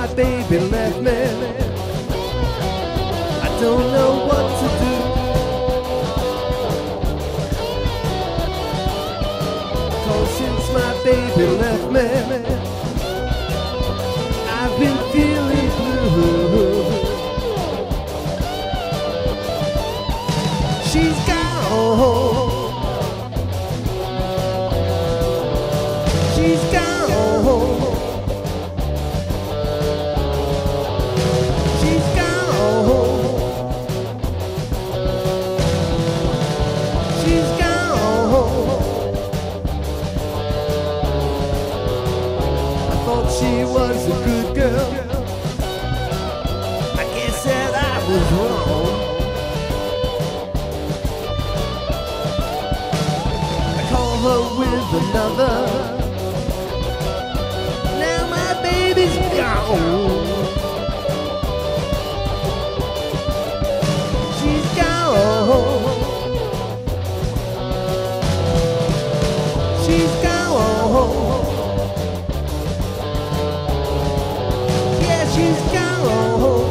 my baby left me, I don't know what to do. 'Cause since my baby left me, I've been feeling blue. She's gone. She's gone. She's gone. She's gone. I thought she was a good girl. I guess that I was wrong. I call her with another. Now my baby's gone. She's gone. She's gone. Yeah, she's gone.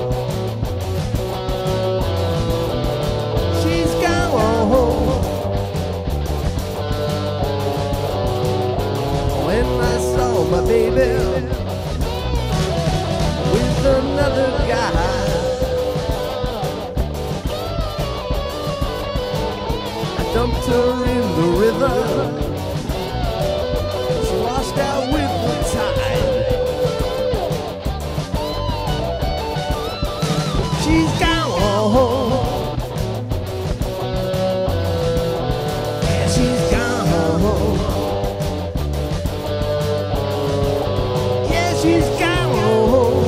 She's gone. When I saw my baby with another guy, I dumped her in the river. She washed out with the tide. She's gone. Yeah, she's gone. Yeah, she's gone.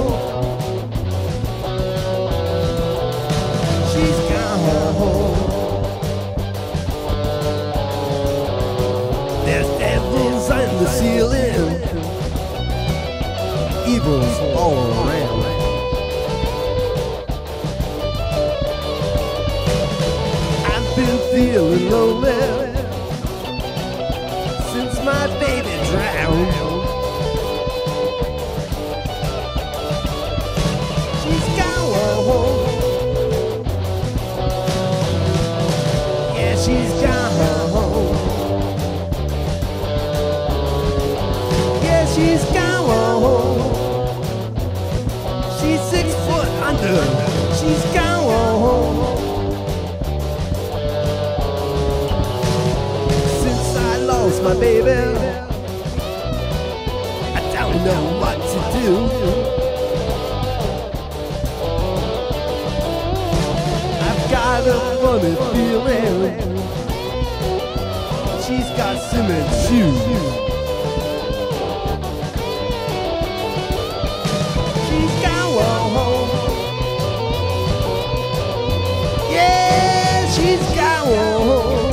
She's gone. There's devils on the ceiling, evil's all around. I've been feeling lonely since my baby drowned. She's gone. Yeah, she's gone. Yeah, she's gone. She's 6 foot under. She's gone. Since I lost my baby, I don't know what to do. I've got a funny feeling she's got cement shoes. She's gone. Yeah, she's gone.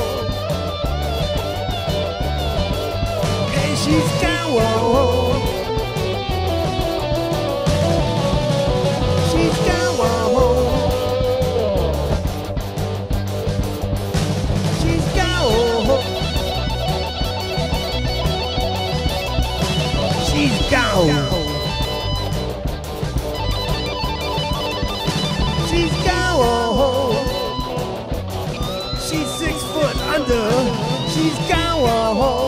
Hey, she's gone. She's gone. She's gone. She's gone. She's gone. She's 6 foot under. She's gone.